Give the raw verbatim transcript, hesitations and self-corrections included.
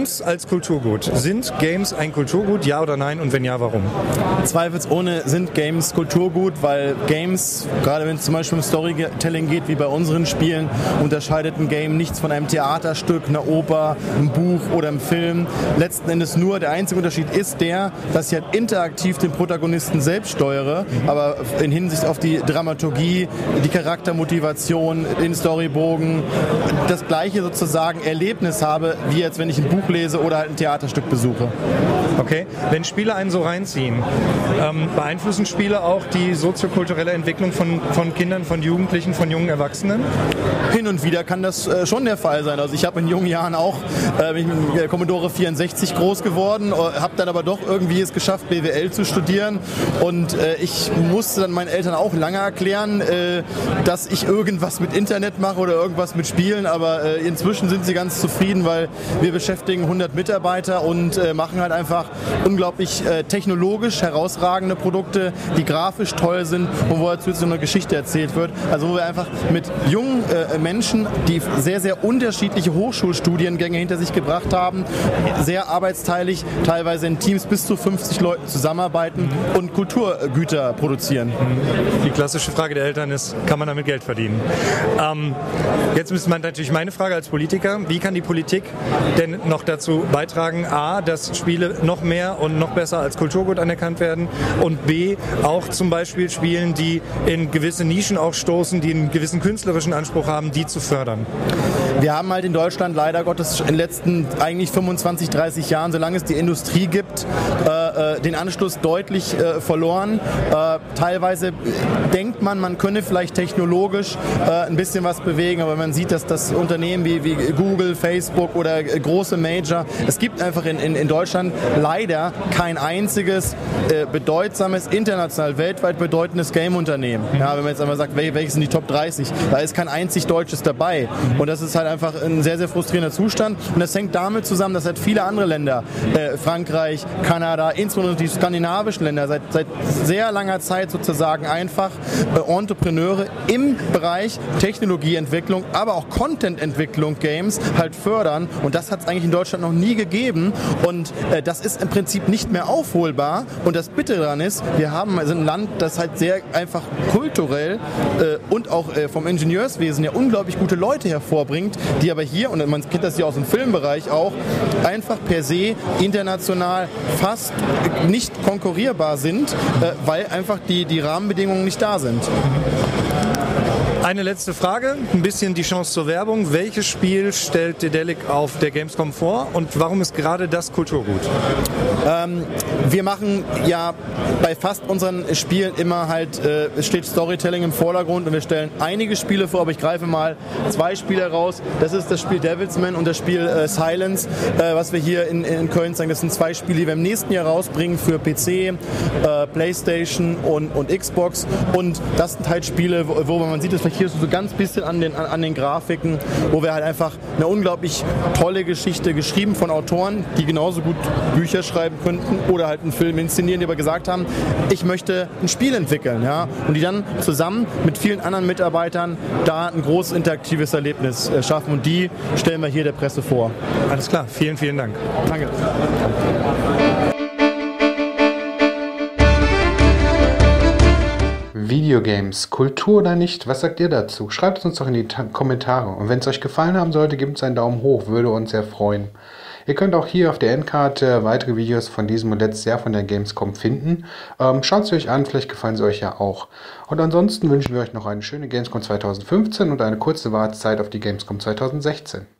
Games als Kulturgut. Sind Games ein Kulturgut, ja oder nein? Und wenn ja, warum? Zweifelsohne sind Games Kulturgut, weil Games, gerade wenn es zum Beispiel um Storytelling geht, wie bei unseren Spielen, unterscheidet ein Game nichts von einem Theaterstück, einer Oper, einem Buch oder einem Film. Letzten Endes nur, der einzige Unterschied ist der, dass ich halt interaktiv den Protagonisten selbst steuere, mhm. aber in Hinsicht auf die Dramaturgie, die Charaktermotivation, den Storybogen, das gleiche sozusagen Erlebnis habe, wie jetzt wenn ich ein Buch lese oder halt ein Theaterstück besuche. Okay, wenn Spiele einen so reinziehen, ähm, beeinflussen Spiele auch die soziokulturelle Entwicklung von, von Kindern, von Jugendlichen, von jungen Erwachsenen? Hin und wieder kann das äh, schon der Fall sein. Also ich habe in jungen Jahren auch äh, bin ich mit Commodore vierundsechzig groß geworden, äh, habe dann aber doch irgendwie es geschafft, B W L zu studieren und äh, ich musste dann meinen Eltern auch lange erklären, äh, dass ich irgendwas mit Internet mache oder irgendwas mit Spielen, aber äh, inzwischen sind sie ganz zufrieden, weil wir beschäftigen hundert Mitarbeiter und äh, machen halt einfach unglaublich äh, technologisch herausragende Produkte, die grafisch toll sind und wo dazu so eine Geschichte erzählt wird. Also wo wir einfach mit jungen äh, Menschen, die sehr, sehr unterschiedliche Hochschulstudiengänge hinter sich gebracht haben, sehr arbeitsteilig, teilweise in Teams bis zu fünfzig Leuten zusammenarbeiten und Kulturgüter produzieren. Die klassische Frage der Eltern ist, kann man damit Geld verdienen? Ähm, jetzt müsste man natürlich meine Frage als Politiker, wie kann die Politik denn noch dazu beitragen, a, dass Spiele noch mehr und noch besser als Kulturgut anerkannt werden und b, auch zum Beispiel Spielen, die in gewisse Nischen auch stoßen, die einen gewissen künstlerischen Anspruch haben, die zu fördern? Wir haben halt in Deutschland leider Gottes in den letzten eigentlich fünfundzwanzig, dreißig Jahren, solange es die Industrie gibt, äh, den Anschluss deutlich äh, verloren. Äh, teilweise denkt man, man könne vielleicht technologisch äh, ein bisschen was bewegen, aber man sieht, dass das Unternehmen wie, wie Google, Facebook oder äh, große Major, es gibt einfach in, in, in Deutschland leider kein einziges äh, bedeutsames, international, weltweit bedeutendes Game-Unternehmen. Ja, wenn man jetzt einmal sagt, wel, welches sind die Top dreißig, da ist kein einzig deutsches dabei. Und das ist halt einfach ein sehr, sehr frustrierender Zustand. Und das hängt damit zusammen, dass halt viele andere Länder, äh, Frankreich, Kanada, insbesondere die skandinavischen Länder, seit, seit sehr langer Zeit sozusagen einfach äh, Entrepreneure im Bereich Technologieentwicklung, aber auch Contententwicklung, Games halt fördern. Und das hat es eigentlich in Deutschland noch nie gegeben. Und äh, das ist im Prinzip nicht mehr aufholbar. Und das Bitte daran ist, wir haben also ein Land, das halt sehr einfach kulturell äh, und auch äh, vom Ingenieurswesen ja unglaublich gute Leute hervorbringt, die aber hier, und man kennt das ja aus dem Filmbereich auch, einfach per se international fast nicht konkurrierbar sind, äh, weil einfach die, die Rahmenbedingungen nicht da sind. Eine letzte Frage, ein bisschen die Chance zur Werbung. Welches Spiel stellt Dedelic auf der Gamescom vor und warum ist gerade das Kulturgut? Ähm, wir machen ja bei fast unseren Spielen immer halt, äh, es steht Storytelling im Vordergrund und wir stellen einige Spiele vor, aber ich greife mal zwei Spiele raus. Das ist das Spiel Devilsman und das Spiel äh, Silence, äh, was wir hier in, in Köln zeigen. Das sind zwei Spiele, die wir im nächsten Jahr rausbringen für P C, äh, Playstation und, und Xbox. Und das sind halt Spiele, wo, wo man sieht, dass hier so ganz bisschen an den, an, an den Grafiken, wo wir halt einfach eine unglaublich tolle Geschichte geschrieben von Autoren, die genauso gut Bücher schreiben könnten oder halt einen Film inszenieren, die aber gesagt haben, ich möchte ein Spiel entwickeln, ja, und die dann zusammen mit vielen anderen Mitarbeitern da ein großes interaktives Erlebnis äh, schaffen und die stellen wir hier der Presse vor. Alles klar, vielen, vielen Dank. Danke. Videogames, Kultur oder nicht? Was sagt ihr dazu? Schreibt es uns doch in die Ta- Kommentare. Und wenn es euch gefallen haben sollte, gebt uns einen Daumen hoch, würde uns sehr freuen. Ihr könnt auch hier auf der Endkarte weitere Videos von diesem und letztes Jahr von der Gamescom finden. Ähm, Schaut sie euch an, vielleicht gefallen sie euch ja auch. Und ansonsten wünschen wir euch noch eine schöne Gamescom zwanzig fünfzehn und eine kurze Wartezeit auf die Gamescom zwanzig sechzehn.